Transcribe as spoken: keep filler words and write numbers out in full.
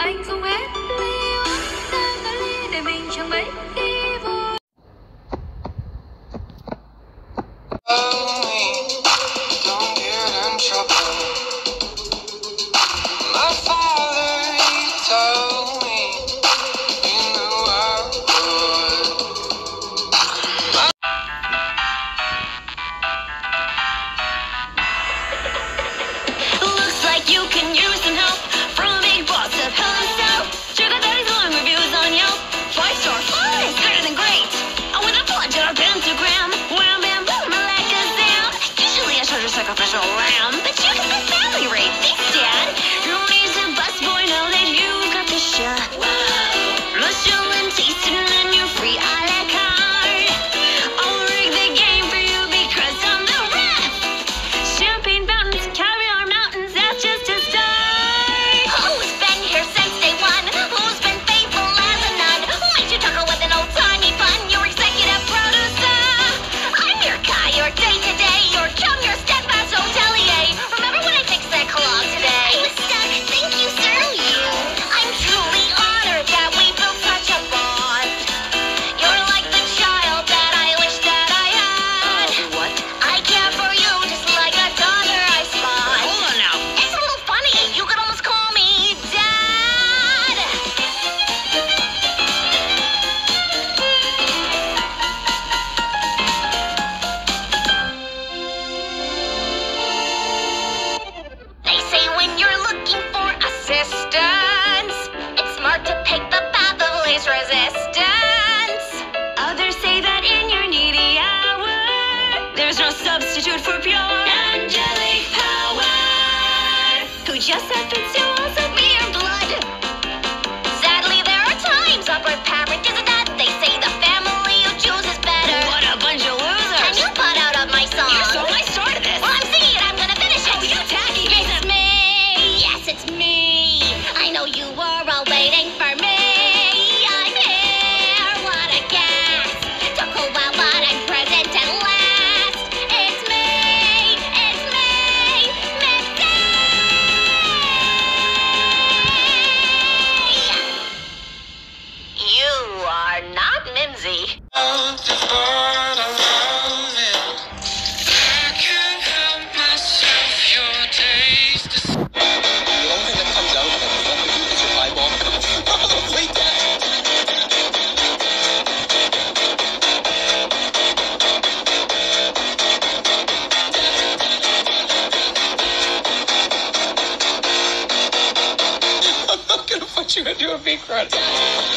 anh không hết ly uống ta có ly để mình chẳng mấy khi vui. Don't get in trouble. My father, he told me he knew I would. Looks like you can use some help from a big boss of hell himself. Sugar daddy's long reviews on Yelp. Five star fun is better than great. Oh, with a plunge on our pentagram. Wham bam boom, alakazam. Usually I charge a sacrificial lamb, but you get the family rate. Thanks, Dad. No need to bust, boy, know that you got the shot. Mushroom and taste, and then you're free a la carte. I'll rig the game for you because I'm the ref. Champagne fountains, caviar mountains, that's just a start. Who's been here since day one? Who's been faithful as a nun? Who made you tuckle with an old-timey fun? Your executive producer. I'm your guy, your day-to-day, your chum, your steadfast hotelier. Remember when I fixed that clog today? I was stuck, thank you, sir. You. I'm truly honored that we built such a bond. You're like the child that I wish that I had. What? I care for you just like a daughter I spot. Hold on now. It's a little funny. You could almost call me Dad. They say when you're looking for assistance, it's smart to pick the path of least resistance. Others say that in your needy hour, there's no substitute for pure angelic power. Who just happens to also be your blood. Sadly, there are times a birth parent isn't that. They say the family you choose is better. What a bunch of losers. Can you butt out of my song? You're so I started this. Well, I'm singing it. I'm gonna finish it. Oh, you tacky. It's me. Yes, it's me. I know you were all waiting for me. I'm here. What a gas. Took a while, but I'm present at last. It's me. It's me. Missy. You are not Mimsy. Love is what I love it. I can't help myself. Your taste is. The only thing that comes out of that stuff is is your eyeball. Wait, I'm not gonna put you into a big run.